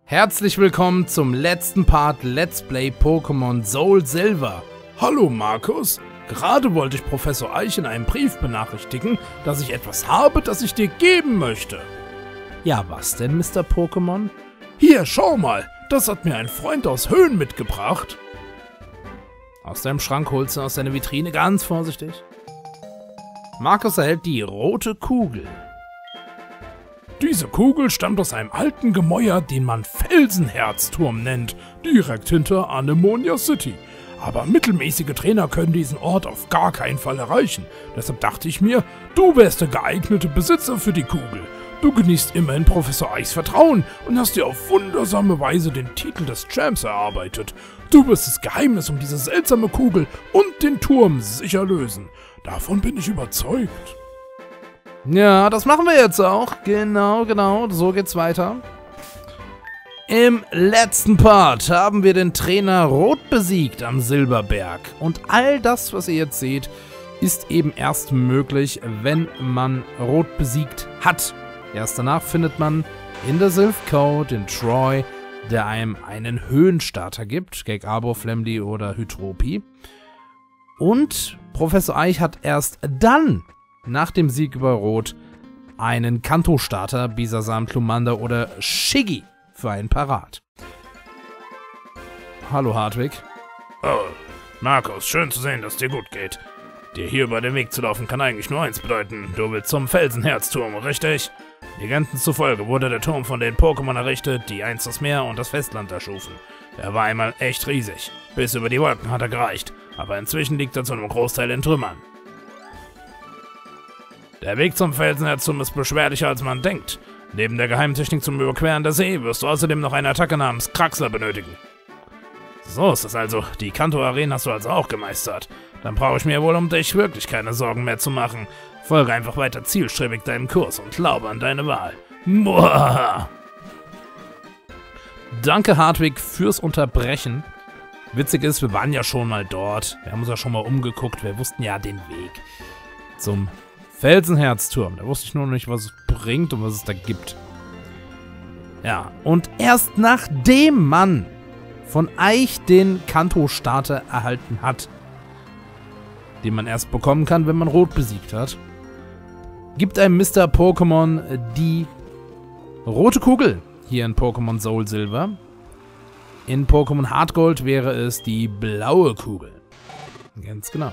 Herzlich willkommen zum letzten Part Let's Play Pokémon Soul Silver. Hallo Markus, gerade wollte ich Professor Eich in einem Brief benachrichtigen, dass ich etwas habe, das ich dir geben möchte. Ja, was denn, Mr. Pokémon? Hier, schau mal, das hat mir ein Freund aus Höhen mitgebracht. Aus deinem Schrank holst du aus deiner Vitrine ganz vorsichtig. Markus erhält die rote Kugel. Diese Kugel stammt aus einem alten Gemäuer, den man Felsenherzturm nennt, direkt hinter Anemonia City. Aber mittelmäßige Trainer können diesen Ort auf gar keinen Fall erreichen. Deshalb dachte ich mir, du wärst der geeignete Besitzer für die Kugel. Du genießt immerhin Professor Eichs Vertrauen und hast dir auf wundersame Weise den Titel des Champs erarbeitet. Du wirst das Geheimnis um diese seltsame Kugel und den Turm sicher lösen. Davon bin ich überzeugt. Ja, das machen wir jetzt auch. Genau, so geht's weiter. Im letzten Part haben wir den Trainer Rot besiegt am Silberberg. Und all das, was ihr jetzt seht, ist eben erst möglich, wenn man Rot besiegt hat. Erst danach findet man in der Silph Co. den Troy, der einem einen Höhenstarter gibt, gegen Arbor, Flamly oder Hydropi. Und Professor Eich hat erst dann, nach dem Sieg über Rot, einen Kanto-Starter, Bisasam, Klumanda oder Shiggy für einen parat. Hallo Hartwig. Oh, Markus, schön zu sehen, dass dir gut geht. Dir hier über den Weg zu laufen kann eigentlich nur eins bedeuten. Du willst zum Felsenherzturm, richtig? Legenden zufolge wurde der Turm von den Pokémon errichtet, die einst das Meer und das Festland erschufen. Er war einmal echt riesig. Bis über die Wolken hat er gereicht, aber inzwischen liegt er zu einem Großteil in Trümmern. Der Weg zum Felsenherzturm ist beschwerlicher als man denkt. Neben der Geheimtechnik zum Überqueren der See wirst du außerdem noch eine Attacke namens Kraxler benötigen. So ist es also. Die Kanto-Arenen hast du also auch gemeistert. Dann brauche ich mir wohl um dich wirklich keine Sorgen mehr zu machen. Folge einfach weiter zielstrebig deinem Kurs und glaube an deine Wahl. Muah! Danke Hartwig fürs Unterbrechen. Witzig ist, wir waren ja schon mal dort. Wir haben uns ja schon mal umgeguckt. Wir wussten ja den Weg zum Felsenherzturm. Da wusste ich nur noch nicht, was es bringt und was es da gibt. Ja, und erst nachdem man von Eich den Kanto-Starter erhalten hat, den man erst bekommen kann, wenn man Rot besiegt hat, gibt einem Mr. Pokémon die rote Kugel hier in Pokémon Soul Silver. In Pokémon Heart Gold wäre es die blaue Kugel. Ganz genau.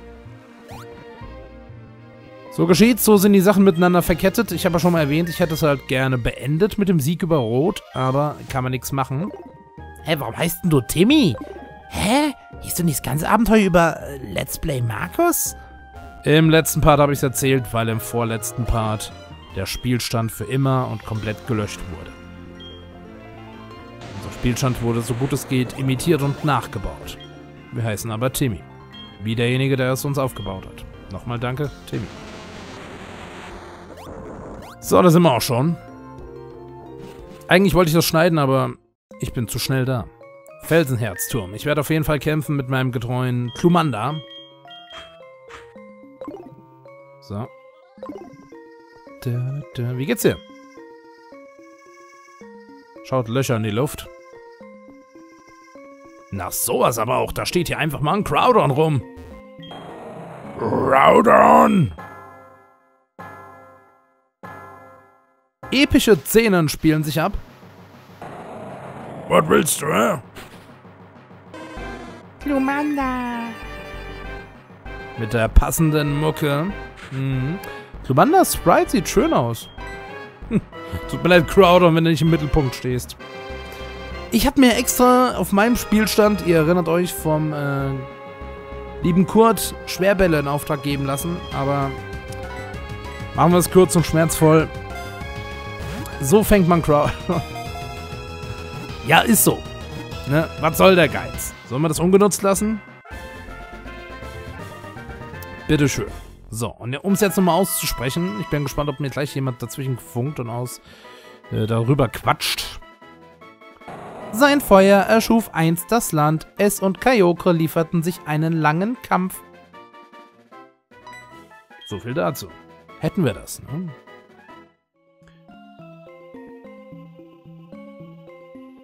So geschieht, so sind die Sachen miteinander verkettet. Ich habe ja schon mal erwähnt, ich hätte es halt gerne beendet mit dem Sieg über Rot, aber kann man nichts machen. Hä, warum heißt denn du Timmy? Hä? Hieß du nicht das ganze Abenteuer über Let's Play Markus? Im letzten Part habe ich es erzählt, weil im vorletzten Part der Spielstand für immer und komplett gelöscht wurde. Unser Spielstand wurde, so gut es geht, imitiert und nachgebaut. Wir heißen aber Timmy. Wie derjenige, der es uns aufgebaut hat. Nochmal danke, Timmy. So, da sind wir auch schon. Eigentlich wollte ich das schneiden, aber ich bin zu schnell da. Felsenherzturm. Ich werde auf jeden Fall kämpfen mit meinem getreuen Klumanda. So. Wie geht's dir? Schaut Löcher in die Luft. Na sowas aber auch. Da steht hier einfach mal ein Groudon rum. Groudon! Epische Szenen spielen sich ab. Was willst du, hä? Klumanda. Mit der passenden Mucke. Klumandas Sprite sieht schön aus. Tut mir leid, Groudon, wenn du nicht im Mittelpunkt stehst. Ich habe mir extra auf meinem Spielstand, ihr erinnert euch, vom lieben Kurt Schwerbälle in Auftrag geben lassen, aber machen wir es kurz und schmerzvoll. So fängt man Groudon. Ja, ist so. Ne? Was soll der Geiz? Sollen wir das ungenutzt lassen? Bitteschön. So, und um es jetzt nochmal auszusprechen, ich bin gespannt, ob mir gleich jemand dazwischen funkt und darüber quatscht. Sein Feuer erschuf einst das Land, es und Kyogre lieferten sich einen langen Kampf. So viel dazu. Hätten wir das, ne?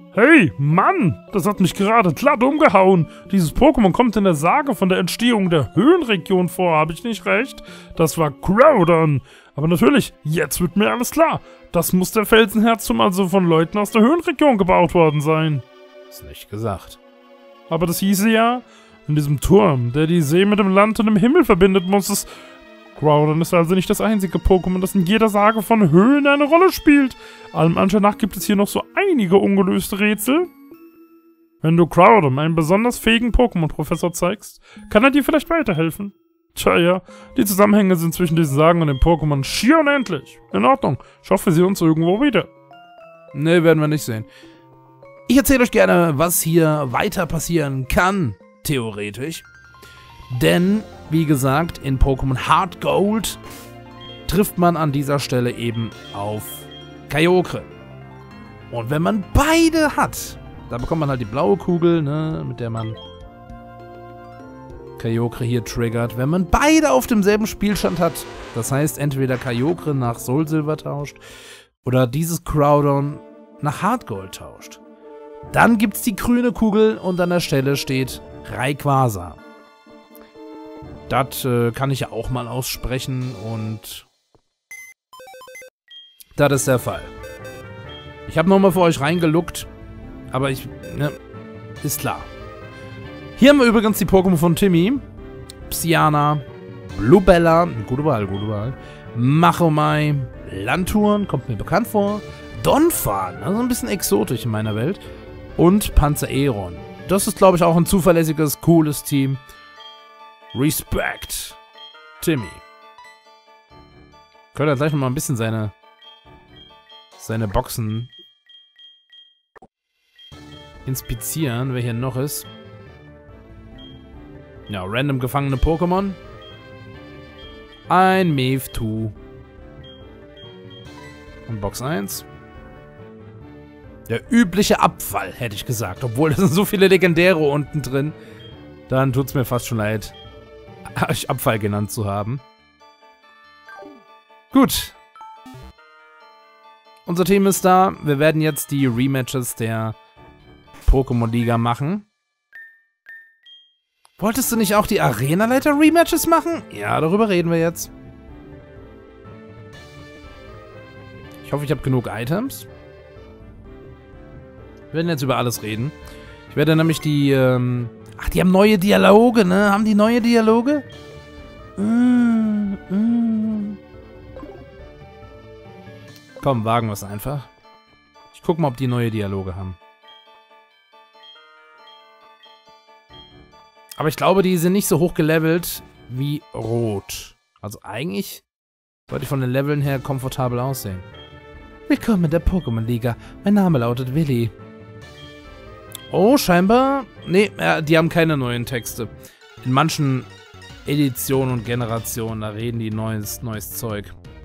Hey, Mann, das hat mich gerade glatt umgehauen. Dieses Pokémon kommt in der Sage von der Entstehung der Höhenregion vor, habe ich nicht recht? Das war Groudon. Aber natürlich, jetzt wird mir alles klar. Das muss der Felsenherzturm also von Leuten aus der Höhenregion gebaut worden sein. Ist nicht gesagt. Aber das hieße ja, in diesem Turm, der die See mit dem Land und dem Himmel verbindet, muss es... Groudon ist also nicht das einzige Pokémon, das in jeder Sage von Höhen eine Rolle spielt. Allem Anschein nach gibt es hier noch so einige ungelöste Rätsel. Wenn du Groudon einen besonders fähigen Pokémon-Professor zeigst, kann er dir vielleicht weiterhelfen. Tja, ja, die Zusammenhänge sind zwischen diesen Sagen und den Pokémon schier unendlich. In Ordnung, ich hoffe, wir sehen uns irgendwo wieder. Ne, werden wir nicht sehen. Ich erzähle euch gerne, was hier weiter passieren kann, theoretisch. Denn, wie gesagt, in Pokémon Heart Gold trifft man an dieser Stelle eben auf Kyogre. Und wenn man beide hat, da bekommt man halt die blaue Kugel, ne, mit der man Kyogre hier triggert. Wenn man beide auf demselben Spielstand hat, das heißt entweder Kyogre nach Soul Silver tauscht oder dieses Groudon nach Heart Gold tauscht, dann gibt es die grüne Kugel und an der Stelle steht Rayquaza. Das kann ich ja auch mal aussprechen und das ist der Fall. Ich habe nochmal für euch reingeluckt, aber ist klar. Hier haben wir übrigens die Pokémon von Timmy. Psyana, Bluebella, gute Wahl, Machomai, Lanturn, kommt mir bekannt vor, Donphan, also ein bisschen exotisch in meiner Welt, und Panzeron. Das ist, glaube ich, auch ein zuverlässiges, cooles Team. Respect, Timmy. Könnt ihr gleich noch mal ein bisschen seine Boxen inspizieren, wer hier noch ist. Ja, random gefangene Pokémon. Ein Mewtwo. Und Box 1. Der übliche Abfall, hätte ich gesagt. Obwohl, da sind so viele Legendäre unten drin. Dann tut's mir fast schon leid, euch Abfall genannt zu haben. Gut. Unser Team ist da. Wir werden jetzt die Rematches der Pokémon-Liga machen. Wolltest du nicht auch die Arena-Leiter-Rematches machen? Ja, darüber reden wir jetzt. Ich hoffe, ich habe genug Items. Wir werden jetzt über alles reden. Ich werde nämlich die, ach, die haben neue Dialoge, ne? Haben die neue Dialoge? Komm, wagen wir es einfach. Ich guck mal, ob die neue Dialoge haben. Aber ich glaube, die sind nicht so hoch gelevelt wie Rot. Also eigentlich sollte ich von den Leveln her komfortabel aussehen. Willkommen in der Pokémon-Liga. Mein Name lautet Willi. Oh, scheinbar... Nee, die haben keine neuen Texte. In manchen Editionen und Generationen, da reden die neues Zeug.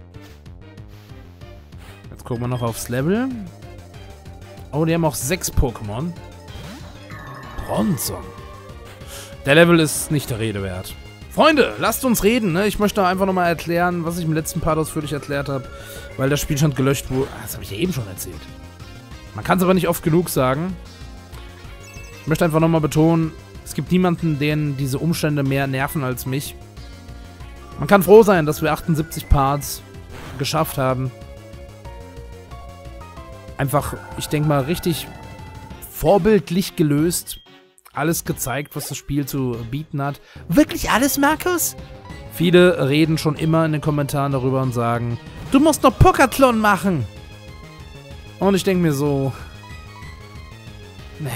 Jetzt gucken wir noch aufs Level. Oh, die haben auch 6 Pokémon. Bronzong. Der Level ist nicht der Rede wert. Freunde, lasst uns reden, ne? Ich möchte einfach nochmal erklären, was ich im letzten Part ausführlich erklärt habe, weil der Spielstand gelöscht wurde. Das habe ich ja eben schon erzählt. Man kann es aber nicht oft genug sagen. Ich möchte einfach nochmal betonen, es gibt niemanden, den diese Umstände mehr nerven als mich. Man kann froh sein, dass wir 78 Parts geschafft haben. Einfach, ich denke mal, richtig vorbildlich gelöst. Alles gezeigt, was das Spiel zu bieten hat. Wirklich alles, Markus? Viele reden schon immer in den Kommentaren darüber und sagen, du musst noch Pokéathlon machen. Und ich denke mir so, nee.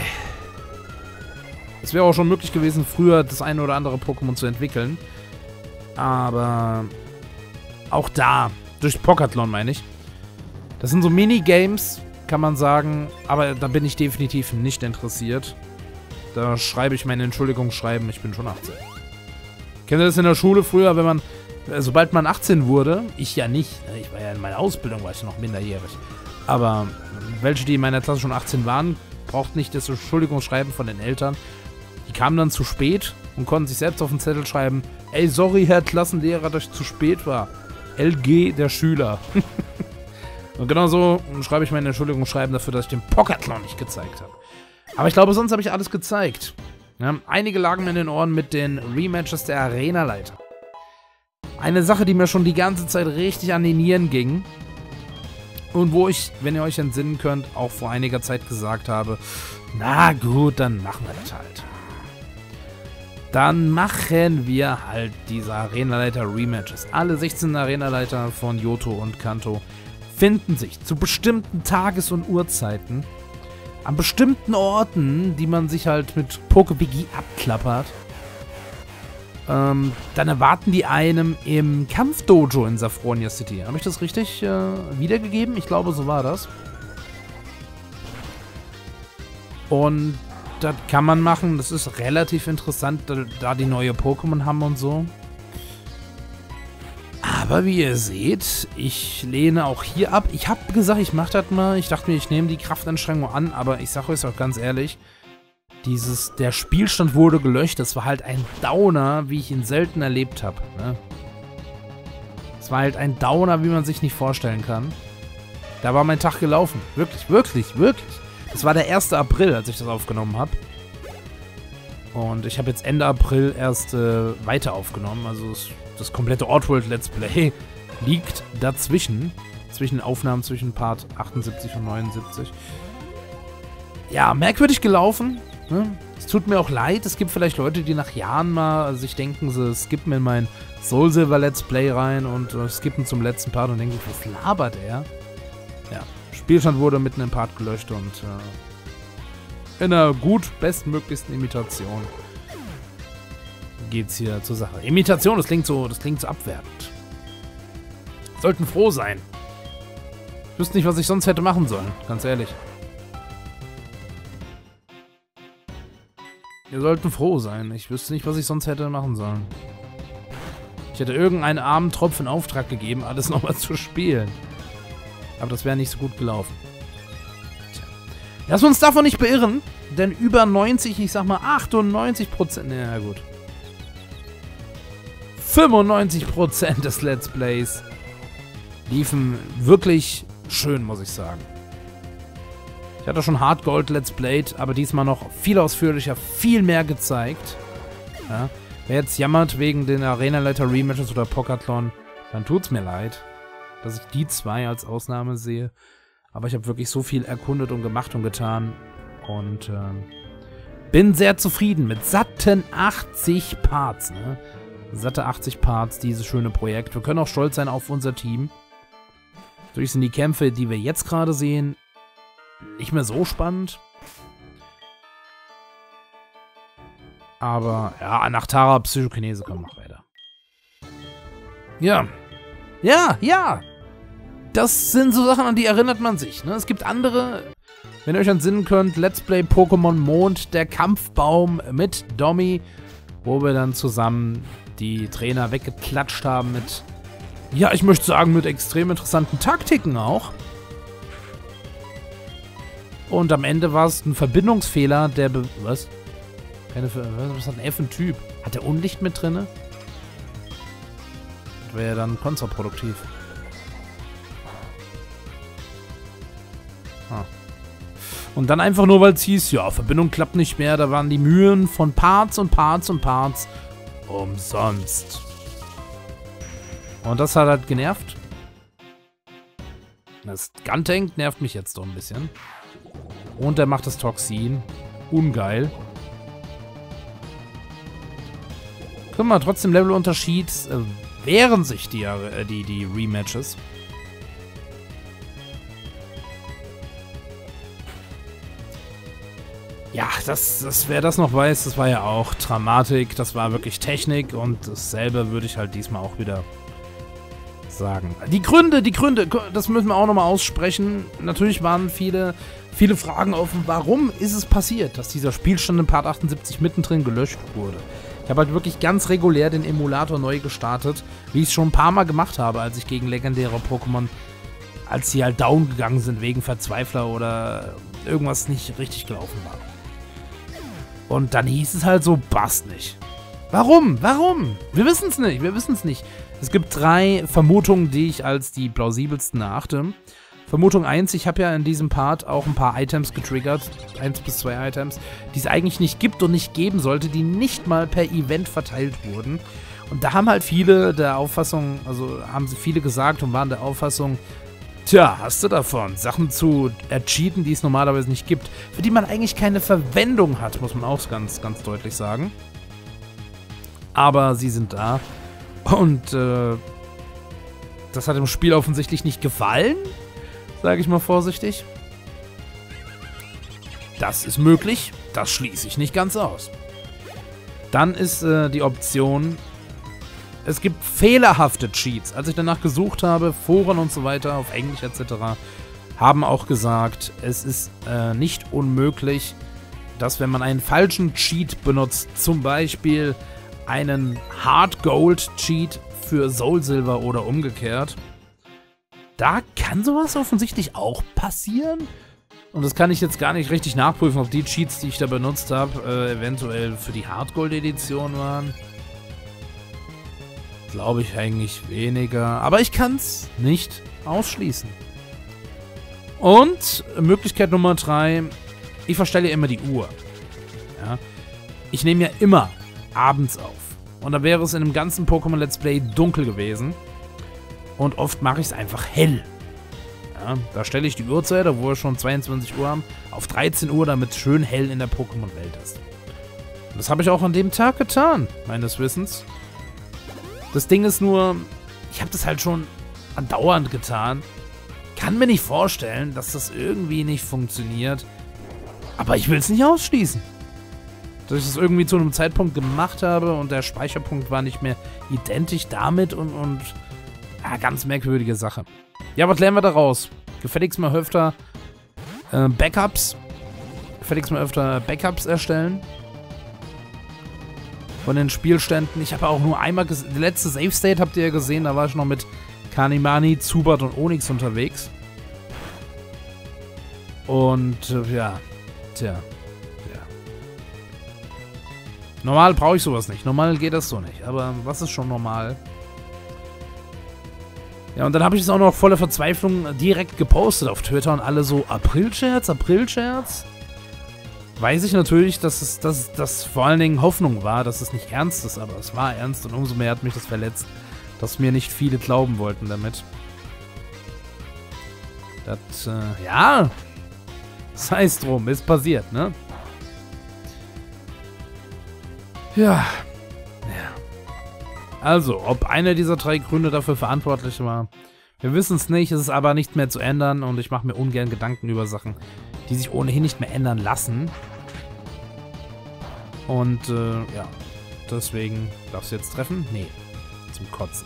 Es wäre auch schon möglich gewesen, früher das eine oder andere Pokémon zu entwickeln. Aber auch da, durch Pokéathlon meine ich. Das sind so Minigames, kann man sagen, aber da bin ich definitiv nicht interessiert. Da schreibe ich meine Entschuldigungsschreiben, ich bin schon 18. Kennt ihr das in der Schule früher, wenn man, sobald man 18 wurde, ich ja nicht, ich war ja in meiner Ausbildung, war ich noch minderjährig. Aber welche, die in meiner Klasse schon 18 waren, brauchten nicht das Entschuldigungsschreiben von den Eltern. Die kamen dann zu spät und konnten sich selbst auf den Zettel schreiben, ey, sorry, Herr Klassenlehrer, dass ich zu spät war. LG, der Schüler. Und genauso schreibe ich meine Entschuldigung schreiben dafür, dass ich den Pocathlon nicht gezeigt habe. Aber ich glaube, sonst habe ich alles gezeigt. Ja, einige lagen mir in den Ohren mit den Rematches der Arenaleiter. Eine Sache, die mir schon die ganze Zeit richtig an die Nieren ging. Und wo ich, wenn ihr euch entsinnen könnt, auch vor einiger Zeit gesagt habe, na gut, dann machen wir das halt. Dann machen wir halt diese Arenaleiter-Rematches. Alle 16 Arenaleiter von Johto und Kanto finden sich zu bestimmten Tages- und Uhrzeiten an bestimmten Orten, die man sich halt mit PokePG abklappert. Dann erwarten die einem im Kampfdojo in Saffronia City. Habe ich das richtig wiedergegeben? Ich glaube, so war das. Und das kann man machen. Das ist relativ interessant, da die neue Pokémon haben und so. Aber wie ihr seht, ich lehne auch hier ab. Ich habe gesagt, ich mache das mal. Ich dachte mir, ich nehme die Kraftanstrengung an. Aber ich sage euch auch ganz ehrlich, der Spielstand wurde gelöscht. Das war halt ein Downer, wie ich ihn selten erlebt habe. Ne? Es war halt ein Downer, wie man sich nicht vorstellen kann. Da war mein Tag gelaufen. Wirklich, wirklich, wirklich. Das war der 1. April, als ich das aufgenommen habe. Und ich habe jetzt Ende April erst weiter aufgenommen. Also das komplette Oddworld Let's Play liegt dazwischen. Zwischen Aufnahmen zwischen Part 78 und 79. Ja, merkwürdig gelaufen. Ne? Es tut mir auch leid. Es gibt vielleicht Leute, die nach Jahren mal sich denken, sie skippen in mein Soul Silver Let's Play rein und skippen zum letzten Part und denken, was labert er? Ja, Spielstand wurde mitten im Part gelöscht und in einer gut bestmöglichsten Imitation geht's hier zur Sache. Imitation, das klingt so abwertend. Sollten froh sein. Ich wüsste nicht, was ich sonst hätte machen sollen, ganz ehrlich. Wir sollten froh sein. Ich wüsste nicht, was ich sonst hätte machen sollen. Ich hätte irgendeinen armen Tropf in Auftrag gegeben, alles nochmal zu spielen. Aber das wäre nicht so gut gelaufen. Tja. Lass uns davon nicht beirren, denn über 90, ich sag mal 98%, naja gut. 95% des Let's Plays liefen wirklich schön, muss ich sagen. Ich hatte schon Hard Gold Let's Played, aber diesmal noch viel ausführlicher, viel mehr gezeigt. Ja. Wer jetzt jammert wegen den Arenaleiter Rematches oder Pocathlon, dann tut's mir leid, dass ich die zwei als Ausnahme sehe. Aber ich habe wirklich so viel erkundet und gemacht und getan. Und bin sehr zufrieden mit satten 80 Parts. Ne? Satte 80 Parts, dieses schöne Projekt. Wir können auch stolz sein auf unser Team. Natürlich sind die Kämpfe, die wir jetzt gerade sehen, nicht mehr so spannend. Aber, ja, Anachtara, Psychokinese kommen noch weiter. Ja. Ja, ja. Das sind so Sachen, an die erinnert man sich. Ne? Es gibt andere, wenn ihr euch entsinnen könnt, Let's Play Pokémon Mond, der Kampfbaum mit Domi, wo wir dann zusammen die Trainer weggeklatscht haben mit, ja, ich möchte sagen, mit extrem interessanten Taktiken auch. Und am Ende war es ein Verbindungsfehler, der was? Was hat ein F ein Typ? Hat der Unlicht mit drinne? Das wäre ja dann kontraproduktiv. Ah. Und dann einfach nur, weil es hieß, ja, Verbindung klappt nicht mehr, da waren die Mühen von Parts und Parts und Parts umsonst. Und das hat halt genervt. Das Guntank nervt mich jetzt doch ein bisschen. Und der macht das Toxin. Ungeil. Guck mal, trotzdem Levelunterschied wehren sich die Rematches. Ja, wer das noch weiß, das war ja auch Dramatik, das war wirklich Technik und dasselbe würde ich halt diesmal auch wieder sagen. Die Gründe, das müssen wir auch nochmal aussprechen. Natürlich waren viele Fragen offen, warum ist es passiert, dass dieser Spielstand in Part 78 mittendrin gelöscht wurde. Ich habe halt wirklich ganz regulär den Emulator neu gestartet, wie ich es schon ein paar Mal gemacht habe, als ich gegen legendäre Pokémon, als sie halt down gegangen sind wegen Verzweifler oder irgendwas nicht richtig gelaufen war. Und dann hieß es halt so, passt nicht. Warum? Warum? Wir wissen es nicht. Es gibt 3 Vermutungen, die ich als die plausibelsten erachte. Vermutung 1, ich habe ja in diesem Part auch ein paar Items getriggert, 1 bis 2 Items, die es eigentlich nicht gibt und nicht geben sollte, die nicht mal per Event verteilt wurden. Und da haben halt viele der Auffassung, also haben sie viele gesagt und waren der Auffassung, tja, hast du davon, Sachen zu ercheaten, die es normalerweise nicht gibt, für die man eigentlich keine Verwendung hat, muss man auch ganz, ganz deutlich sagen. Aber sie sind da und das hat dem Spiel offensichtlich nicht gefallen, sage ich mal vorsichtig. Das ist möglich, das schließe ich nicht ganz aus. Dann ist die Option, es gibt fehlerhafte Cheats. Als ich danach gesucht habe, Foren und so weiter, auf Englisch etc., haben auch gesagt, es ist nicht unmöglich, dass wenn man einen falschen Cheat benutzt, zum Beispiel einen Hard Gold Cheat für Soul Silver oder umgekehrt, da kann sowas offensichtlich auch passieren. Und das kann ich jetzt gar nicht richtig nachprüfen, ob die Cheats, die ich da benutzt habe, eventuell für die Hard Gold Edition waren. Glaube ich eigentlich weniger. Aber ich kann es nicht ausschließen. Und Möglichkeit Nummer 3, ich verstelle ja immer die Uhr. Ja? Ich nehme ja immer abends auf. Und da wäre es in dem ganzen Pokémon Let's Play dunkel gewesen. Und oft mache ich es einfach hell. Ja, da stelle ich die Uhrzeit, obwohl wir schon 22 Uhr haben, auf 13 Uhr, damit es schön hell in der Pokémon-Welt ist. Und das habe ich auch an dem Tag getan, meines Wissens. Das Ding ist nur, ich habe das halt schon andauernd getan. Kann mir nicht vorstellen, dass das irgendwie nicht funktioniert. Aber ich will es nicht ausschließen. Dass ich das irgendwie zu einem Zeitpunkt gemacht habe und der Speicherpunkt war nicht mehr identisch damit und ja, ganz merkwürdige Sache. Ja, was lernen wir daraus? Gefälligst mal öfter Backups. Gefälligst mal öfter Backups erstellen. Von den Spielständen. Ich habe auch nur einmal gesehen. Die letzte Save State habt ihr ja gesehen. Da war ich noch mit Kanimani, Zubat und Onyx unterwegs. Und ja. Tja. Ja. Normal brauche ich sowas nicht. Normal geht das so nicht. Aber was ist schon normal? Ja, und dann habe ich es auch noch voller Verzweiflung direkt gepostet auf Twitter und alle so, April-Scherz, April-Scherz? Weiß ich natürlich, dass das vor allen Dingen Hoffnung war, dass es nicht ernst ist, aber es war ernst und umso mehr hat mich das verletzt, dass mir nicht viele glauben wollten damit. Das, ja, sei es drum, ist passiert, ne? Ja. Also, ob einer dieser 3 Gründe dafür verantwortlich war, wir wissen es nicht, es ist aber nicht mehr zu ändern und ich mache mir ungern Gedanken über Sachen, die sich ohnehin nicht mehr ändern lassen. Und, ja, deswegen darfst du jetzt treffen? Nee, zum Kotzen.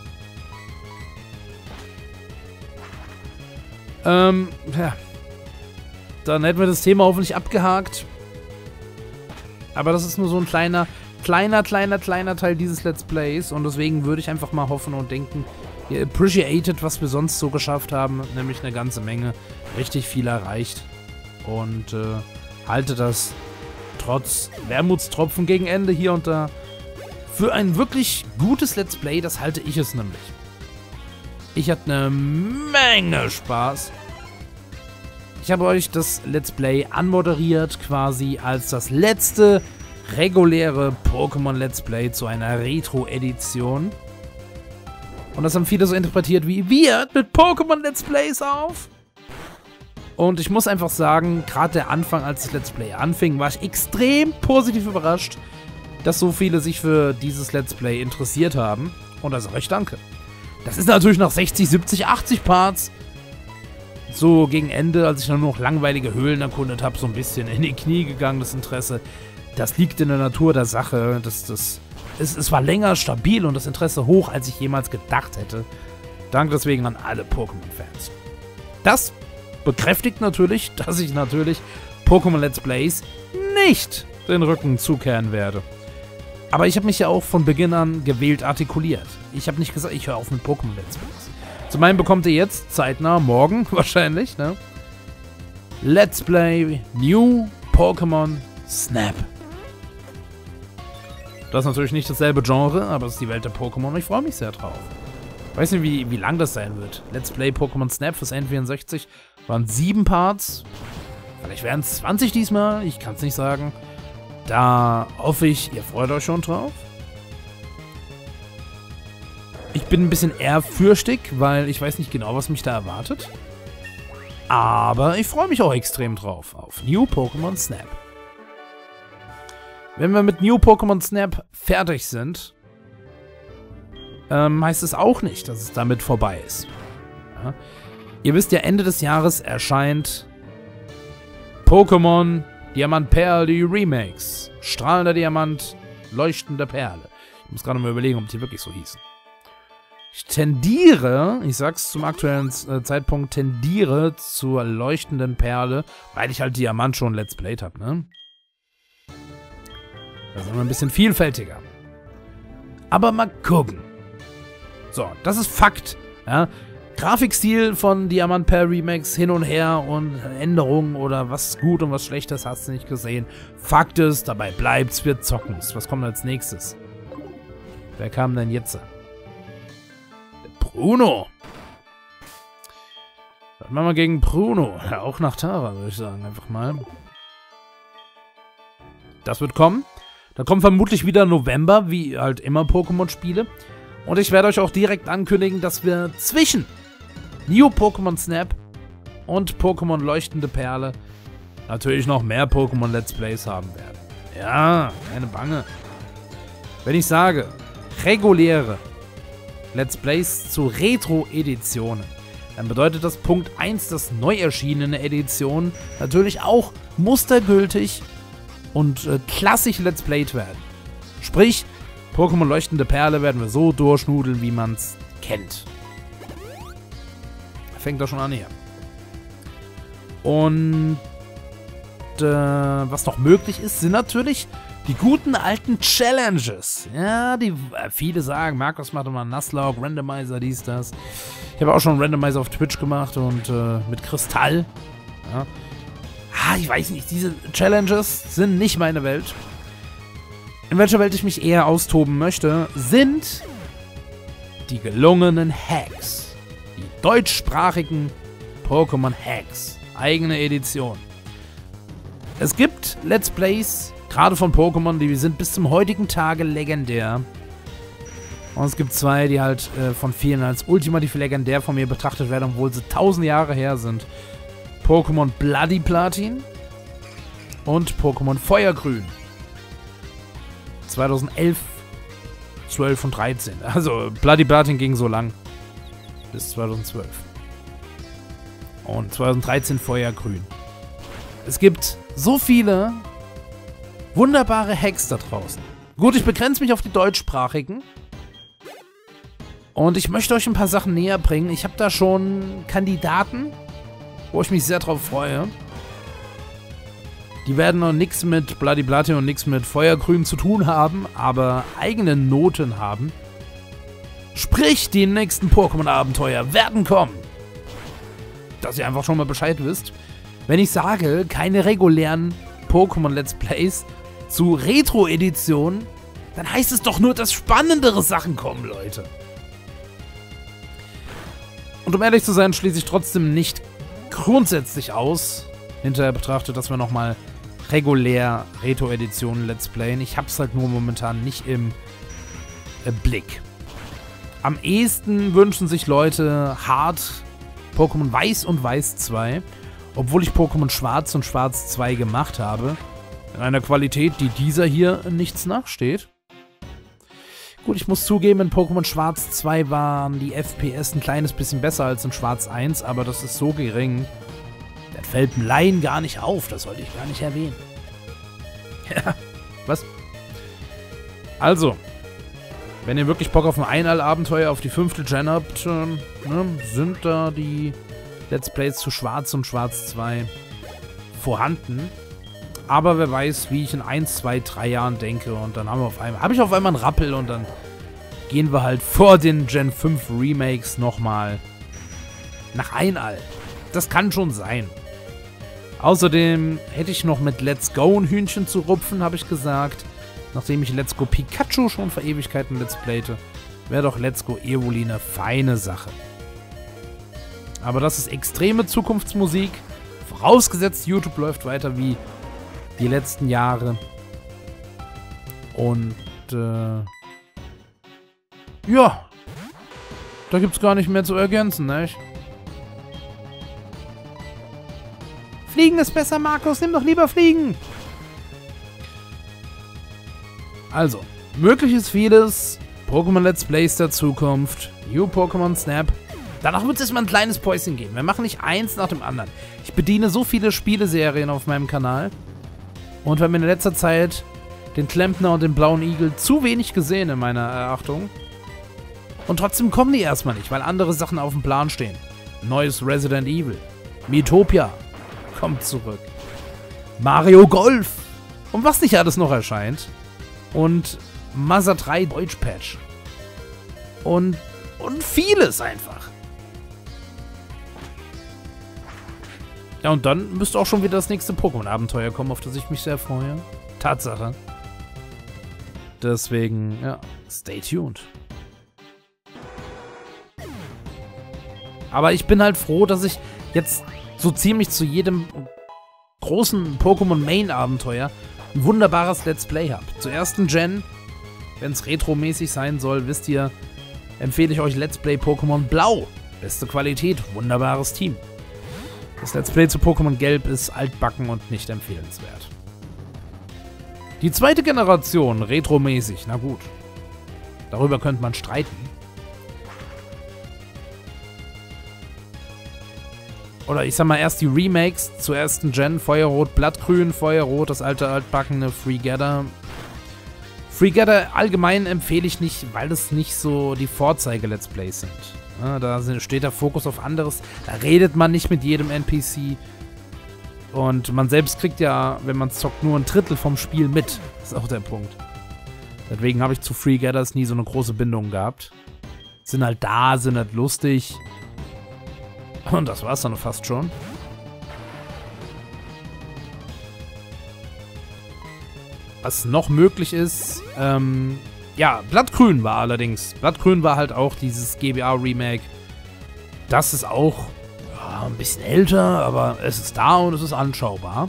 Ja. Dann hätten wir das Thema hoffentlich abgehakt. Aber das ist nur so ein kleiner Teil dieses Let's Plays und deswegen würde ich einfach mal hoffen und denken, ihr appreciated, was wir sonst so geschafft haben, nämlich eine ganze Menge, richtig viel erreicht und halte das trotz Wermutstropfen gegen Ende hier und da für ein wirklich gutes Let's Play, das halte ich es nämlich. Ich hatte eine Menge Spaß. Ich habe euch das Let's Play anmoderiert, quasi als das letzte reguläre Pokémon Let's Play zu einer Retro-Edition. Und das haben viele so interpretiert wie, wir hört mit Pokémon Let's Plays auf. Und ich muss einfach sagen, gerade der Anfang, als das Let's Play anfing, war ich extrem positiv überrascht, dass so viele sich für dieses Let's Play interessiert haben. Und da sage ich danke. Das ist natürlich nach 60, 70, 80 Parts so gegen Ende, als ich nur noch langweilige Höhlen erkundet habe, so ein bisschen in die Knie gegangen, das Interesse. Das liegt in der Natur der Sache. Es war länger stabil und das Interesse hoch, als ich jemals gedacht hätte. Danke deswegen an alle Pokémon-Fans. Das bekräftigt natürlich, dass ich natürlich Pokémon Let's Plays nicht den Rücken zukehren werde. Aber ich habe mich ja auch von Beginn an gewählt artikuliert. Ich habe nicht gesagt, ich höre auf mit Pokémon Let's Plays. Zum einen bekommt ihr jetzt zeitnah, morgen wahrscheinlich, ne? Let's Play New Pokémon Snap. Das ist natürlich nicht dasselbe Genre, aber es ist die Welt der Pokémon und ich freue mich sehr drauf. Ich weiß nicht, wie lang das sein wird. Let's Play Pokémon Snap fürs N64 Waren 7 Parts. Vielleicht werden es 20 diesmal. Ich kann es nicht sagen. Da hoffe ich, ihr freut euch schon drauf. Ich bin ein bisschen ehrfürchtig, weil ich weiß nicht genau, was mich da erwartet. Aber ich freue mich auch extrem drauf auf New Pokémon Snap. Wenn wir mit New Pokémon Snap fertig sind, heißt es auch nicht, dass es damit vorbei ist. Ja. Ihr wisst ja, Ende des Jahres erscheint Pokémon Diamant Perl, die Remakes. Strahlender Diamant, leuchtende Perle. Ich muss gerade mal überlegen, ob die wirklich so hießen. Ich tendiere, ich sag's zum aktuellen Zeitpunkt, tendiere zur leuchtenden Perle, weil ich halt Diamant schon Let's Played habe, ne? Da sind wir ein bisschen vielfältiger. Aber mal gucken. So, das ist Fakt, ja? Grafikstil von Diamant Perl Remakes hin und her und Änderungen oder was gut und was schlechtes hast du nicht gesehen. Fakt ist, dabei bleibt's, wir zocken's. Was kommt als nächstes? Wer kam denn jetzt? Bruno. Was machen wir gegen Bruno? Ja, auch nach Tara, würde ich sagen. Einfach mal. Das wird kommen. Da kommt vermutlich wieder November, wie halt immer Pokémon-Spiele. Und ich werde euch auch direkt ankündigen, dass wir zwischen New Pokémon Snap und Pokémon Leuchtende Perle natürlich noch mehr Pokémon Let's Plays haben werden. Ja, keine Bange. Wenn ich sage, reguläre Let's Plays zu Retro-Editionen, dann bedeutet das Punkt 1, dass neu erschienene Editionen natürlich auch mustergültig und klassisch Let's Played werden. Sprich, Pokémon Leuchtende Perle werden wir so durchnudeln, wie man es kennt. Fängt doch schon an hier. Und was noch möglich ist, sind natürlich die guten alten Challenges. Ja, die viele sagen, Markus macht immer einen Nuzlocke, Randomizer, dies, das. Ich habe auch schon einen Randomizer auf Twitch gemacht und mit Kristall. Ja. Ich weiß nicht, diese Challenges sind nicht meine Welt. In welcher Welt ich mich eher austoben möchte, sind die gelungenen Hacks. Die deutschsprachigen Pokémon-Hacks. Eigene Edition. Es gibt Let's Plays, gerade von Pokémon, die sind bis zum heutigen Tage legendär. Und es gibt 2, die halt von vielen als ultimativ legendär von mir betrachtet werden, obwohl sie 1000 Jahre her sind. Pokémon Bloody Platin und Pokémon Feuergrün. 2011, 12 und 13. Also Bloody Platin ging so lang. Bis 2012. Und 2013 Feuergrün. Es gibt so viele wunderbare Hacks da draußen. Gut, ich begrenze mich auf die deutschsprachigen. Und ich möchte euch ein paar Sachen näher bringen. Ich habe da schon Kandidaten, wo ich mich sehr drauf freue. Die werden noch nichts mit Bloody Platin und nichts mit Feuergrün zu tun haben, aber eigene Noten haben. Sprich, die nächsten Pokémon-Abenteuer werden kommen. Dass ihr einfach schon mal Bescheid wisst. Wenn ich sage, keine regulären Pokémon-Let's Plays zu Retro-Editionen, dann heißt es doch nur, dass spannendere Sachen kommen, Leute. Und um ehrlich zu sein, schließe ich trotzdem nicht grundsätzlich aus, hinterher betrachtet, dass wir nochmal regulär Retro-Editionen Let's Playen. Ich hab's halt nur momentan nicht im Blick. Am ehesten wünschen sich Leute hart Pokémon Weiß und Weiß 2, obwohl ich Pokémon Schwarz und Schwarz 2 gemacht habe. In einer Qualität, die dieser hier nichts nachsteht. Gut, ich muss zugeben, in Pokémon Schwarz 2 waren die FPS ein kleines bisschen besser als in Schwarz 1, aber das ist so gering. Das fällt dem Laien gar nicht auf, das sollte ich gar nicht erwähnen. Ja, was? Also, wenn ihr wirklich Bock auf ein Einall-Abenteuer auf die 5. Gen habt, sind da die Let's Plays zu Schwarz und Schwarz 2 vorhanden. Aber wer weiß, wie ich in 1, 2, 3 Jahren denke und dann habe ich auf einmal einen Rappel und dann gehen wir halt vor den Gen 5 Remakes nochmal nach Einall. Das kann schon sein. Außerdem hätte ich noch mit Let's Go ein Hühnchen zu rupfen, habe ich gesagt. Nachdem ich Let's Go Pikachu schon vor Ewigkeiten Let's Playte, wäre doch Let's Go Evoli eine feine Sache. Aber das ist extreme Zukunftsmusik. Vorausgesetzt, YouTube läuft weiter wie die letzten Jahre. Und, ja. Da gibt's gar nicht mehr zu ergänzen, ne? Fliegen ist besser, Markus. Nimm doch lieber Fliegen. Also, möglich ist vieles. Pokémon Let's Plays der Zukunft. New Pokémon Snap. Danach wird es mal ein kleines Päuschen geben. Wir machen nicht eins nach dem anderen. Ich bediene so viele Spieleserien auf meinem Kanal. Und wir haben in letzter Zeit den Klempner und den Blauen Igel zu wenig gesehen in meiner Erachtung. Und trotzdem kommen die erstmal nicht, weil andere Sachen auf dem Plan stehen. Neues Resident Evil. Miitopia kommt zurück. Mario Golf. Und was nicht alles noch erscheint. Und Mother 3 Deutsch-Patch. Und vieles einfach. Ja, und dann müsste auch schon wieder das nächste Pokémon-Abenteuer kommen, auf das ich mich sehr freue. Tatsache. Deswegen, ja, stay tuned. Aber ich bin halt froh, dass ich jetzt so ziemlich zu jedem großen Pokémon-Main-Abenteuer ein wunderbares Let's Play habe. Zur ersten Gen, wenn es retromäßig sein soll, wisst ihr, empfehle ich euch Let's Play Pokémon Blau. Beste Qualität, wunderbares Team. Das Let's Play zu Pokémon Gelb ist altbacken und nicht empfehlenswert. Die zweite Generation, retromäßig, na gut. Darüber könnte man streiten. Oder ich sag mal erst die Remakes zur ersten Gen. Feuerrot, Blattgrün, Feuerrot, das alte altbackene Freegather. Freegather allgemein empfehle ich nicht, weil das nicht so die Vorzeige-Let's Plays sind. Ja, da steht der Fokus auf anderes. Da redet man nicht mit jedem NPC. Und man selbst kriegt ja, wenn man zockt, nur ein Drittel vom Spiel mit. Das ist auch der Punkt. Deswegen habe ich zu Freegathers nie so eine große Bindung gehabt. Sind halt da, sind halt lustig. Und das war's dann fast schon. Was noch möglich ist, ja, Blattgrün war allerdings. Blattgrün war halt auch dieses GBA-Remake. Das ist auch ja, ein bisschen älter, aber es ist da und es ist anschaubar.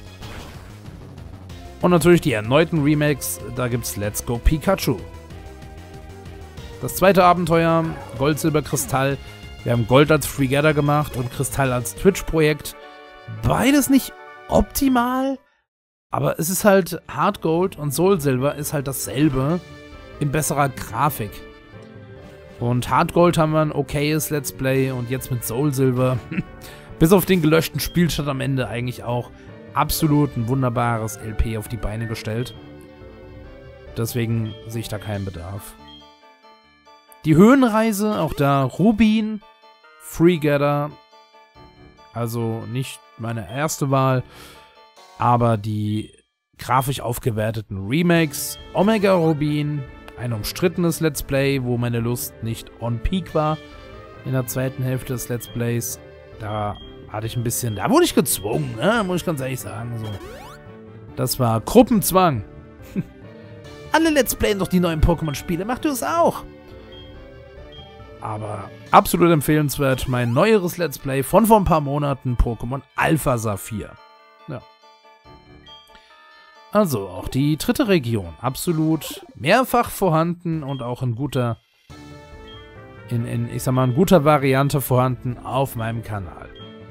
Und natürlich die erneuten Remakes, da gibt's Let's Go Pikachu. Das zweite Abenteuer, Gold, Silber, Kristall. Wir haben Gold als Freegather gemacht und Kristall als Twitch-Projekt. Beides nicht optimal, aber es ist halt Hard Gold und Soul Silver ist halt dasselbe in besserer Grafik. Und Hard Gold haben wir ein okayes Let's Play und jetzt mit Soul Silver, bis auf den gelöschten Spielstand am Ende eigentlich auch absolut ein wunderbares LP auf die Beine gestellt. Deswegen sehe ich da keinen Bedarf. Die Höhenreise, auch da Rubin, Freegather, also nicht meine erste Wahl, aber die grafisch aufgewerteten Remakes, Omega Rubin, ein umstrittenes Let's Play, wo meine Lust nicht on peak war in der zweiten Hälfte des Let's Plays. Da hatte ich ein bisschen, da wurde ich gezwungen, ne? Muss ich ganz ehrlich sagen. So. Das war Gruppenzwang. Alle Let's Playen doch die neuen Pokémon-Spiele, mach du es auch. Aber absolut empfehlenswert, mein neueres Let's Play von vor ein paar Monaten, Pokémon Alpha Saphir. Ja. Also auch die dritte Region, absolut mehrfach vorhanden und auch in guter, ich sag mal, in guter Variante vorhanden auf meinem Kanal.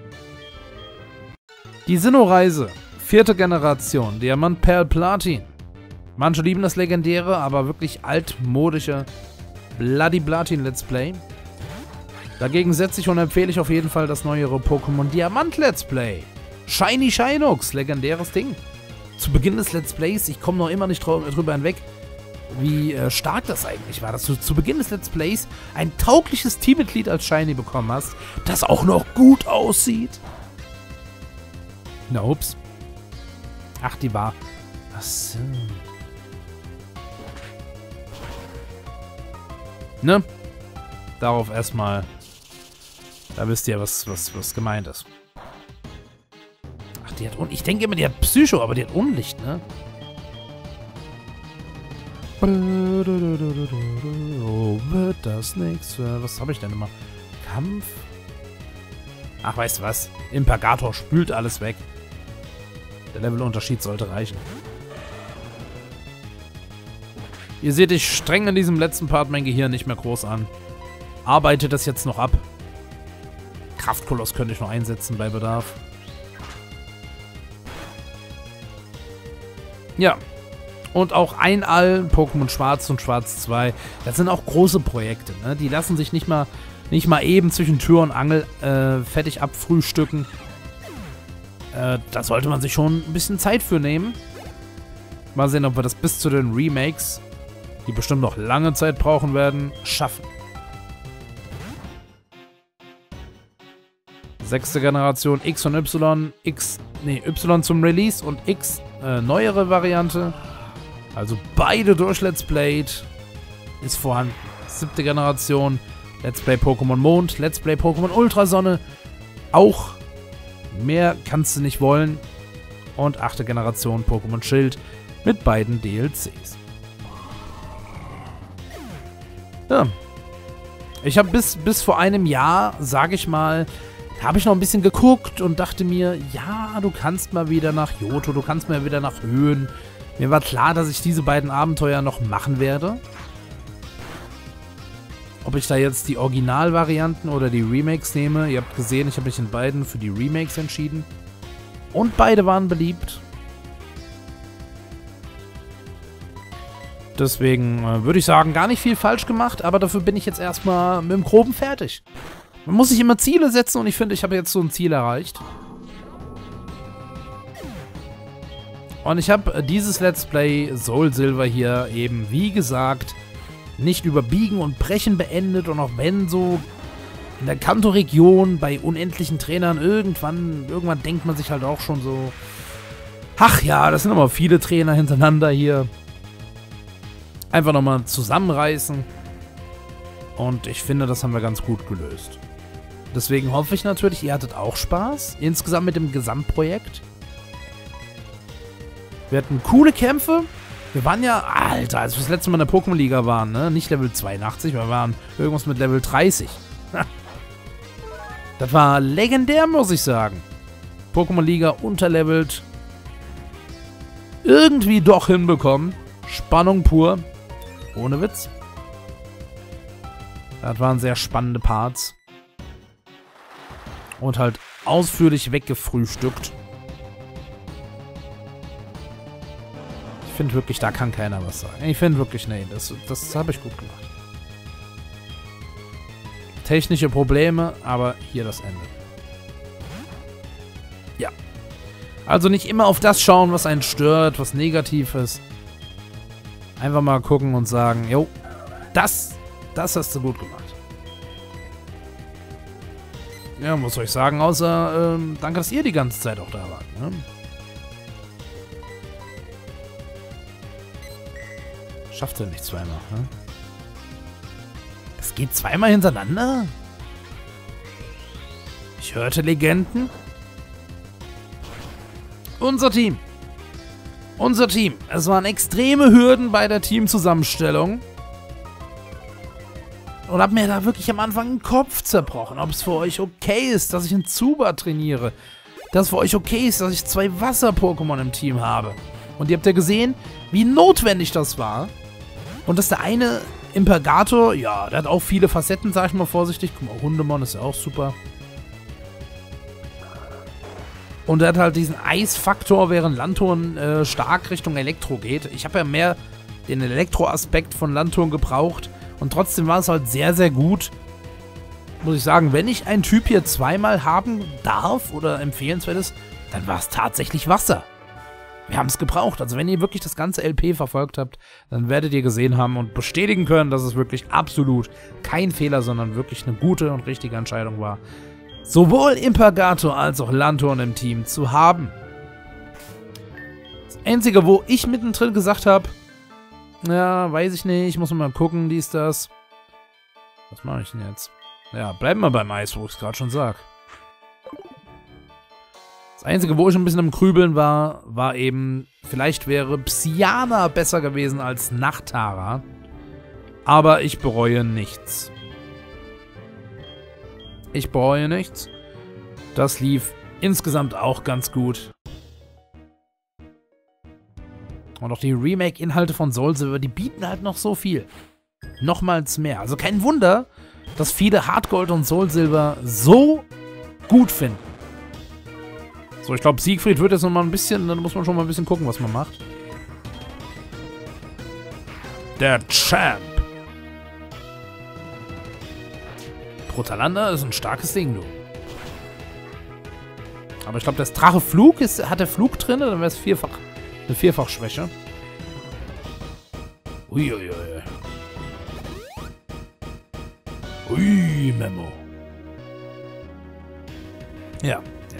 Die Sinnoh-Reise, 4. Generation, Diamant, Perl, Platin. Manche lieben das legendäre, aber wirklich altmodische Bloody Platin Let's Play. Dagegen setze ich und empfehle ich auf jeden Fall das neuere Pokémon Diamant Let's Play. Shiny Shinox, legendäres Ding. Zu Beginn des Let's Plays, ich komme noch immer nicht drüber hinweg, wie stark das eigentlich war, dass du zu Beginn des Let's Plays ein taugliches Teammitglied als Shiny bekommen hast, das auch noch gut aussieht. Na, ups. Ach, die war... Achso. Ne? Darauf erstmal... Da wisst ihr, was gemeint ist. Ach, die hat... Ich denke immer, die hat Psycho, aber die hat Unlicht, ne? Oh, wird das nichts? Was habe ich denn immer? Kampf? Ach, weißt du was? Impergator spült alles weg. Der Levelunterschied sollte reichen. Ihr seht, ich streng in diesem letzten Part mein Gehirn nicht mehr groß an. Arbeite das jetzt noch ab. Kraftkoloss könnte ich noch einsetzen bei Bedarf. Ja. Und auch Einall, Pokémon Schwarz und Schwarz 2. Das sind auch große Projekte, ne? Die lassen sich nicht mal eben zwischen Tür und Angel fertig abfrühstücken. Da sollte man sich schon ein bisschen Zeit für nehmen. Mal sehen, ob wir das bis zu den Remakes, die bestimmt noch lange Zeit brauchen werden, schaffen. 6. Generation X und Y. Y zum Release und X neuere Variante. Also beide durch Let's Played. Ist vorhanden. 7. Generation Let's Play Pokémon Mond, Let's Play Pokémon Ultrasonne. Auch mehr kannst du nicht wollen. Und 8. Generation Pokémon Schild mit beiden DLCs. Ja. Ich habe bis vor einem Jahr, sage ich mal, habe ich noch ein bisschen geguckt und dachte mir, ja, du kannst mal wieder nach Johto, du kannst mal wieder nach Höhen. Mir war klar, dass ich diese beiden Abenteuer noch machen werde. Ob ich da jetzt die Originalvarianten oder die Remakes nehme, ihr habt gesehen, ich habe mich in beiden für die Remakes entschieden. Und beide waren beliebt. Deswegen würde ich sagen, gar nicht viel falsch gemacht, aber dafür bin ich jetzt erstmal mit dem Groben fertig. Man muss sich immer Ziele setzen und ich finde, ich habe jetzt so ein Ziel erreicht. Und ich habe dieses Let's Play Soul Silver hier eben, wie gesagt, nicht über Biegen und Brechen beendet. Und auch wenn so in der Kanto-Region bei unendlichen Trainern irgendwann denkt man sich halt auch schon so, ach ja, das sind aber viele Trainer hintereinander hier. Einfach nochmal zusammenreißen. Und ich finde, das haben wir ganz gut gelöst. Deswegen hoffe ich natürlich, ihr hattet auch Spaß. Insgesamt mit dem Gesamtprojekt. Wir hatten coole Kämpfe. Wir waren ja, Alter, als wir das letzte Mal in der Pokémon-Liga waren, ne? Nicht Level 82, wir waren irgendwas mit Level 30. Das war legendär, muss ich sagen. Pokémon-Liga unterlevelt. Irgendwie doch hinbekommen. Spannung pur. Ohne Witz. Das waren sehr spannende Parts. Und halt ausführlich weggefrühstückt. Ich finde wirklich, da kann keiner was sagen. Ich finde wirklich, nee, das habe ich gut gemacht. Technische Probleme, aber hier das Ende. Ja. Also nicht immer auf das schauen, was einen stört, was negativ ist. Einfach mal gucken und sagen, jo, das hast du gut gemacht. Ja, muss ich sagen, außer, danke, dass ihr die ganze Zeit auch da wart, ne? Schafft er nicht zweimal, ne? Das geht zweimal hintereinander? Ich hörte Legenden. Unser Team. Es waren extreme Hürden bei der Teamzusammenstellung. Und hab mir da wirklich am Anfang den Kopf zerbrochen, ob es für euch okay ist, dass ich einen Zubat trainiere. Dass es für euch okay ist, dass ich 2 Wasser-Pokémon im Team habe. Und ihr habt ja gesehen, wie notwendig das war. Und dass der eine Impergator, ja, der hat auch viele Facetten, sag ich mal vorsichtig. Guck mal, Hundemon ist ja auch super. Und er hat halt diesen Eisfaktor, während Lanturn stark Richtung Elektro geht. Ich habe ja mehr den Elektro-Aspekt von Lanturn gebraucht. Und trotzdem war es halt sehr, sehr gut. Muss ich sagen, wenn ich einen Typ hier zweimal haben darf oder empfehlenswert ist, dann war es tatsächlich Wasser. Wir haben es gebraucht. Also wenn ihr wirklich das ganze LP verfolgt habt, dann werdet ihr gesehen haben und bestätigen können, dass es wirklich absolut kein Fehler, sondern wirklich eine gute und richtige Entscheidung war, sowohl Impergator als auch Lanturn im Team zu haben. Das Einzige, wo ich mittendrin gesagt habe, ja, weiß ich nicht, ich muss mal gucken, dies, das. Was mache ich denn jetzt? Ja, bleiben wir beim Eis, wo ich es gerade schon sag. Das Einzige, wo ich ein bisschen am Grübeln war eben, vielleicht wäre Psyana besser gewesen als Nachtara. Aber ich bereue nichts. Ich bereue nichts. Das lief insgesamt auch ganz gut. Und auch die Remake-Inhalte von Soul Silver, die bieten halt noch so viel. Nochmals mehr. Also kein Wunder, dass viele Hardgold und Soul Silver so gut finden. So, ich glaube, Siegfried wird jetzt noch mal ein bisschen, dann muss man schon mal ein bisschen gucken, was man macht. Der Champ. Brutalander ist ein starkes Ding, du. Aber ich glaube, das Drache Flug ist, hat der Flug drin, dann wäre es eine Vierfachschwäche. Uiuiui. Ui, Memo. Ja.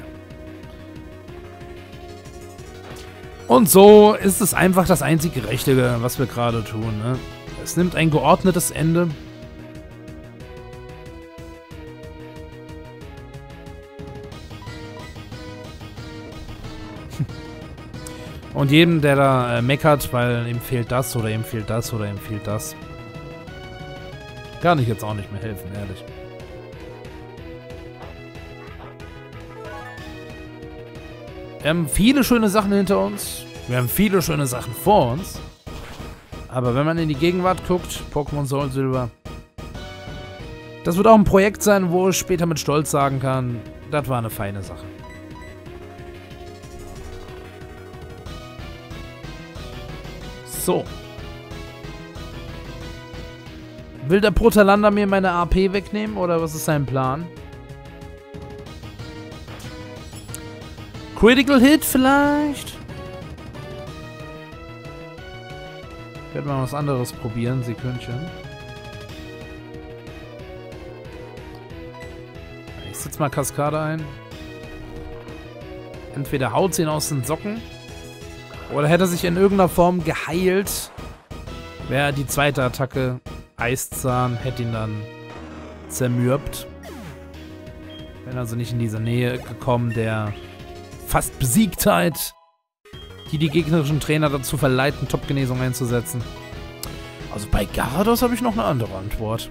Und so ist es einfach das einzige Richtige, was wir gerade tun. Ne? Es nimmt ein geordnetes Ende. Und jedem, der da meckert, weil ihm fehlt das oder ihm fehlt das oder ihm fehlt das, kann ich jetzt auch nicht mehr helfen, ehrlich. Wir haben viele schöne Sachen hinter uns. Wir haben viele schöne Sachen vor uns. Aber wenn man in die Gegenwart guckt, Pokémon Soul Silver, das wird auch ein Projekt sein, wo ich später mit Stolz sagen kann, das war eine feine Sache. So. Will der Brutalander mir meine AP wegnehmen oder was ist sein Plan? Critical Hit vielleicht? Ich werde mal was anderes probieren, Sekündchen. Ich setze mal Kaskade ein. Entweder haut sie ihn aus den Socken oder hätte er sich in irgendeiner Form geheilt. Wäre die zweite Attacke Eiszahn, hätte ihn dann zermürbt. Wäre also nicht in diese Nähe gekommen der fast Besiegtheit, die die gegnerischen Trainer dazu verleiten, Top-Genesung einzusetzen. Also bei Gyarados habe ich noch eine andere Antwort.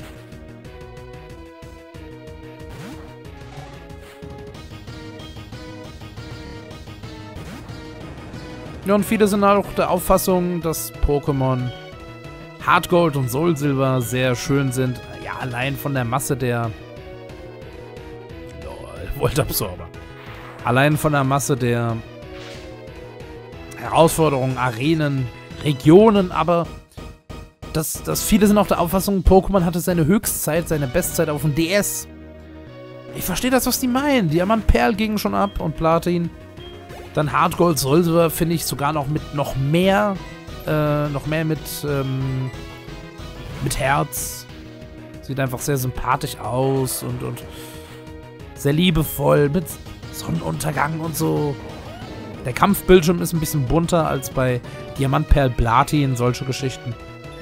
Ja, und viele sind auch der Auffassung, dass Pokémon Hardgold und Soul Silver sehr schön sind. Ja, allein von der Masse der Voltabsorber. Allein von der Masse der Herausforderungen, Arenen, Regionen, aber das viele sind auch der Auffassung, Pokémon hatte seine Höchstzeit, seine Bestzeit auf dem DS. Ich verstehe das, was die meinen. Diamant Perl ging schon ab und Platin. Dann Hardgold, Soul Silver finde ich sogar noch mit noch mehr mit Herz. Sieht einfach sehr sympathisch aus und sehr liebevoll mit Sonnenuntergang und so. Der Kampfbildschirm ist ein bisschen bunter als bei Diamantperl Platin, solche Geschichten.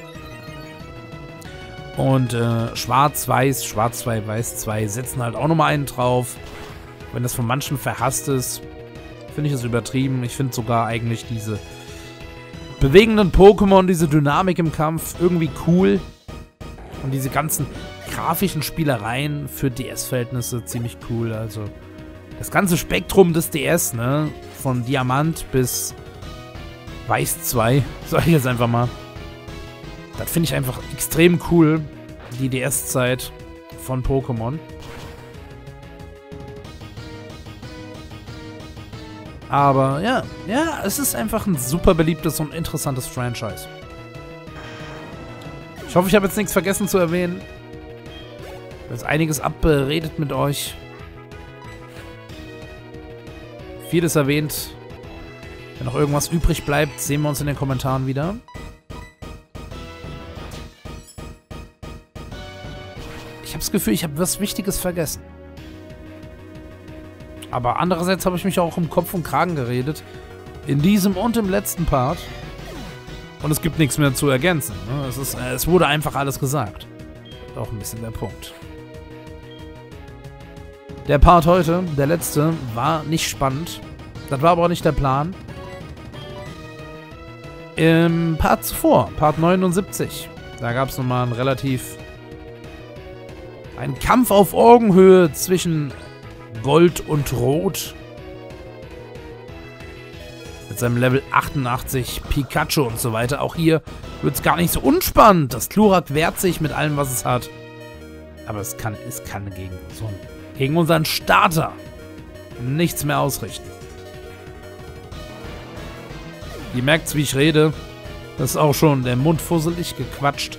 Und Schwarz-Weiß, Schwarz-2, Weiß-2 setzen halt auch nochmal einen drauf. Wenn das von manchen verhasst ist, finde ich es übertrieben. Ich finde sogar eigentlich diese bewegenden Pokémon, diese Dynamik im Kampf irgendwie cool. Und diese ganzen grafischen Spielereien für DS-Verhältnisse ziemlich cool. Also das ganze Spektrum des DS, ne? Von Diamant bis Weiß 2, sag ich jetzt einfach mal. Das finde ich einfach extrem cool, die DS-Zeit von Pokémon. Aber ja, es ist einfach ein super beliebtes und interessantes Franchise. Ich hoffe, ich habe jetzt nichts vergessen zu erwähnen. Ich habe jetzt einiges abberedet mit euch. Vieles erwähnt. Wenn noch irgendwas übrig bleibt, sehen wir uns in den Kommentaren wieder. Ich habe das Gefühl, ich habe was Wichtiges vergessen. Aber andererseits habe ich mich auch um Kopf und Kragen geredet. In diesem und im letzten Part. Und es gibt nichts mehr zu ergänzen. Ne? Es wurde einfach alles gesagt. Auch ein bisschen der Punkt. Der Part heute, der letzte, war nicht spannend. Das war aber auch nicht der Plan. Im Part zuvor, Part 79, da gab es nochmal einen Kampf auf Augenhöhe zwischen Gold und Rot. Mit seinem Level 88 Pikachu und so weiter. Auch hier wird es gar nicht so unspannend. Das Glurak wehrt sich mit allem, was es hat. Aber es kann gegen unseren Starter nichts mehr ausrichten. Ihr merkt's, wie ich rede. Das ist auch schon der Mund fusselig gequatscht.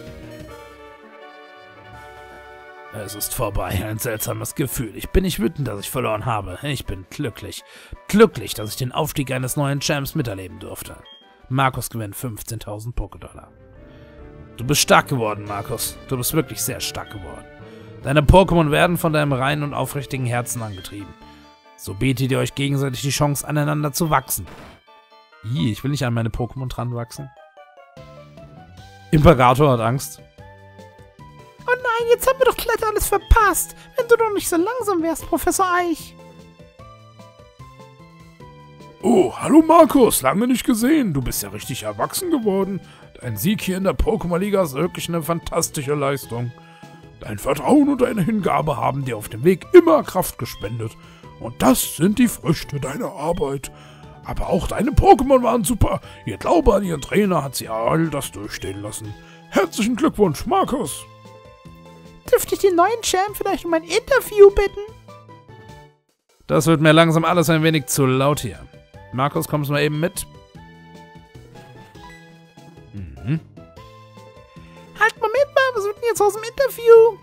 Es ist vorbei. Ein seltsames Gefühl. Ich bin nicht wütend, dass ich verloren habe. Ich bin glücklich. Glücklich, dass ich den Aufstieg eines neuen Champs miterleben durfte. Markus gewinnt 15.000 Pokédollar. Du bist stark geworden, Markus. Du bist wirklich sehr stark geworden. Deine Pokémon werden von deinem reinen und aufrichtigen Herzen angetrieben. So bietet ihr euch gegenseitig die Chance, aneinander zu wachsen. Ich will nicht an meine Pokémon dran wachsen. Imperator hat Angst. Oh nein, jetzt haben wir doch gleich alles verpasst. Wenn du doch nicht so langsam wärst, Professor Eich. Oh, hallo Markus, lange nicht gesehen. Du bist ja richtig erwachsen geworden. Dein Sieg hier in der Pokémon-Liga ist wirklich eine fantastische Leistung. Dein Vertrauen und deine Hingabe haben dir auf dem Weg immer Kraft gespendet. Und das sind die Früchte deiner Arbeit. Aber auch deine Pokémon waren super. Ihr Glaube an ihren Trainer hat sie all das durchstehen lassen. Herzlichen Glückwunsch, Markus. Dürfte ich den neuen Champ vielleicht um ein Interview bitten? Das wird mir langsam alles ein wenig zu laut hier. Markus, kommst du mal eben mit? Halt, Moment mal, was wird denn jetzt aus dem Interview?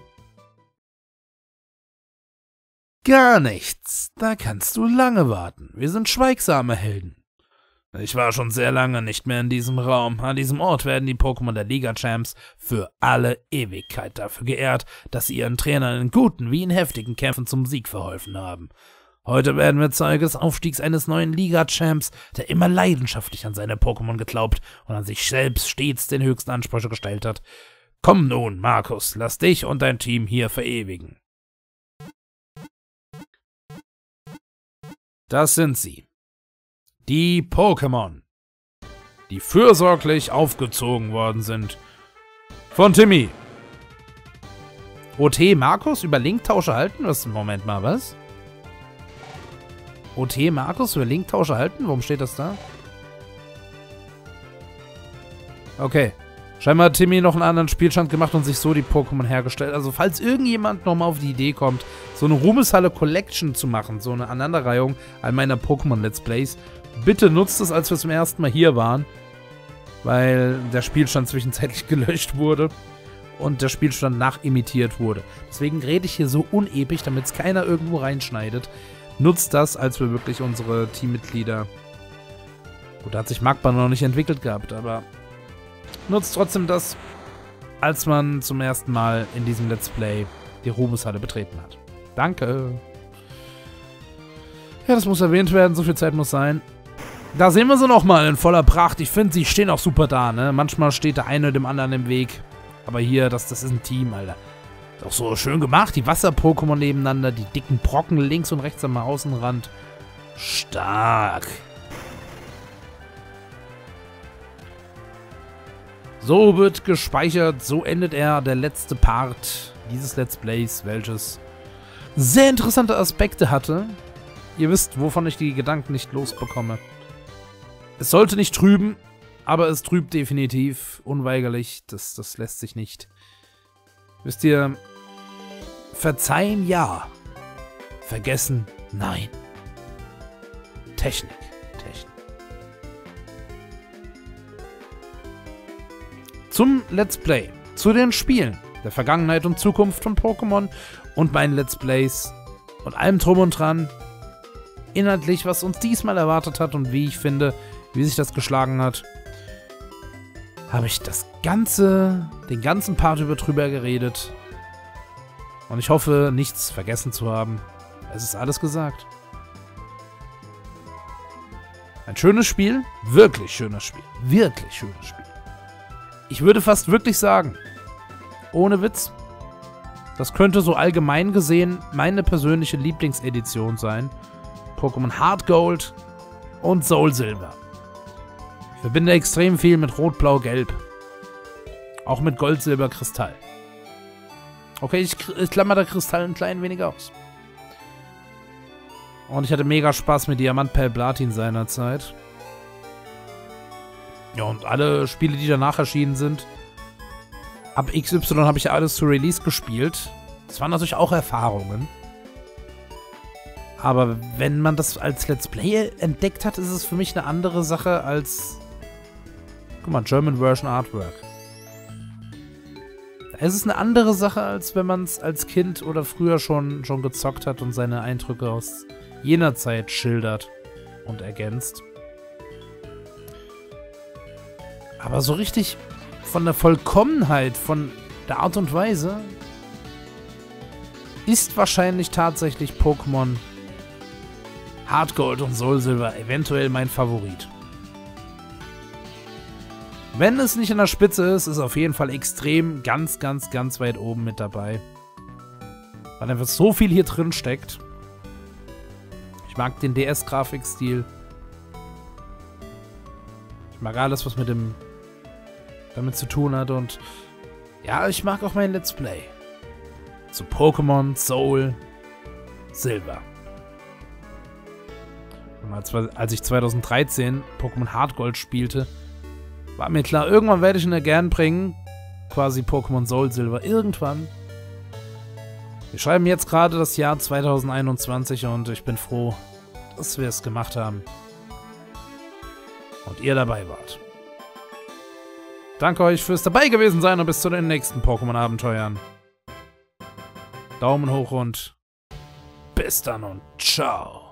Gar nichts. Da kannst du lange warten. Wir sind schweigsame Helden. Ich war schon sehr lange nicht mehr in diesem Raum. An diesem Ort werden die Pokémon der Liga-Champs für alle Ewigkeit dafür geehrt, dass sie ihren Trainern in guten wie in heftigen Kämpfen zum Sieg verholfen haben. Heute werden wir Zeuge des Aufstiegs eines neuen Liga-Champs, der immer leidenschaftlich an seine Pokémon geglaubt und an sich selbst stets den höchsten Ansprüche gestellt hat. Komm nun, Markus, lass dich und dein Team hier verewigen. Das sind sie. Die Pokémon, die fürsorglich aufgezogen worden sind. Von Timmy. OT Markus über Linktausche halten? Moment mal, was? OT Markus über Linktausche halten? Warum steht das da? Okay. Scheinbar hat Timmy noch einen anderen Spielstand gemacht und sich so die Pokémon hergestellt. Also falls irgendjemand nochmal auf die Idee kommt, so eine Ruhmeshalle Collection zu machen, so eine Aneinanderreihung all meiner Pokémon Let's Plays, bitte nutzt es, als wir zum ersten Mal hier waren, weil der Spielstand zwischenzeitlich gelöscht wurde und der Spielstand nachimitiert wurde. Deswegen rede ich hier so unepisch, damit es keiner irgendwo reinschneidet. Nutzt das, als wir wirklich unsere Teammitglieder... Gut, da hat sich Magma noch nicht entwickelt gehabt, aber nutzt trotzdem das, als man zum ersten Mal in diesem Let's Play die Ruhmeshalle betreten hat. Danke. Ja, das muss erwähnt werden, so viel Zeit muss sein. Da sehen wir sie nochmal in voller Pracht. Ich finde, sie stehen auch super da, ne? Manchmal steht der eine dem anderen im Weg. Aber hier, das ist ein Team, Alter. Ist auch so schön gemacht. Die Wasser-Pokémon nebeneinander, die dicken Brocken links und rechts am Außenrand. Stark. So wird gespeichert, so endet der letzte Part dieses Let's Plays, welches sehr interessante Aspekte hatte. Ihr wisst, wovon ich die Gedanken nicht losbekomme. Es sollte nicht trüben, aber es trübt definitiv, unweigerlich. Das lässt sich nicht. Wisst ihr, verzeihen ja, vergessen nein. Technik. Zum Let's Play, zu den Spielen, der Vergangenheit und Zukunft von Pokémon und meinen Let's Plays und allem drum und dran. Inhaltlich, was uns diesmal erwartet hat und wie ich finde, wie sich das geschlagen hat, habe ich den ganzen Part drüber geredet. Und ich hoffe, nichts vergessen zu haben. Es ist alles gesagt. Ein schönes Spiel, wirklich schönes Spiel, wirklich schönes Spiel. Ich würde fast wirklich sagen, ohne Witz, das könnte so allgemein gesehen meine persönliche Lieblingsedition sein. Pokémon Heart Gold und Soul Silver. Ich verbinde extrem viel mit Rot, Blau, Gelb. Auch mit Gold, Silber, Kristall. Okay, ich klammer da Kristall ein klein wenig aus. Und ich hatte mega Spaß mit Diamant Perl Platin seinerzeit. Ja, und alle Spiele, die danach erschienen sind, ab XY habe ich ja alles zu Release gespielt. Das waren natürlich auch Erfahrungen. Aber wenn man das als Let's Play entdeckt hat, ist es für mich eine andere Sache als... Guck mal, German Version Artwork. Es ist eine andere Sache, als wenn man es als Kind oder früher schon gezockt hat und seine Eindrücke aus jener Zeit schildert und ergänzt. Aber so richtig von der Vollkommenheit, von der Art und Weise, ist wahrscheinlich tatsächlich Pokémon Heart Gold und Soul Silver eventuell mein Favorit. Wenn es nicht in der Spitze ist, ist auf jeden Fall extrem ganz weit oben mit dabei. Weil einfach so viel hier drin steckt. Ich mag den DS-Grafikstil. Ich mag alles, was damit zu tun hat. Und ja, ich mag auch mein Let's Play. Zu Pokémon Soul Silver. Und als ich 2013 Pokémon Heart Gold spielte, war mir klar, irgendwann werde ich ihn gern bringen. Quasi Pokémon Soul Silver. Irgendwann. Wir schreiben jetzt gerade das Jahr 2021 und ich bin froh, dass wir es gemacht haben. Und ihr dabei wart. Danke euch fürs dabei gewesen sein und bis zu den nächsten Pokémon-Abenteuern. Daumen hoch und bis dann und ciao.